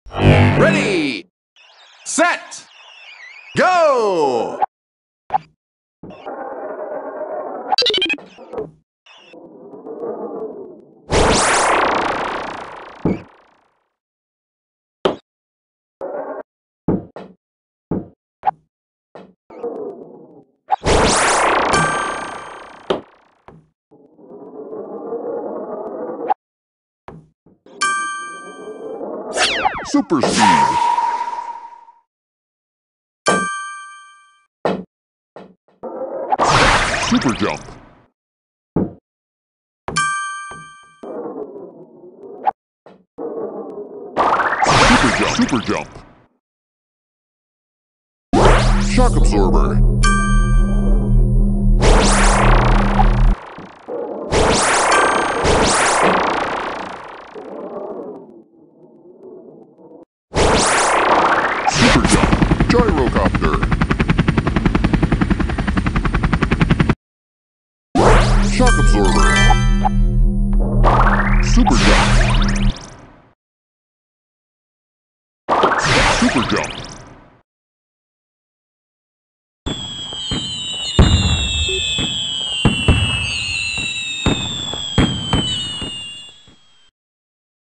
Ready, set, go! Super speed. Super jump. Super jump. Shock absorber. Super jump. Gyrocopter. Shock absorber. Super jump. Super jump.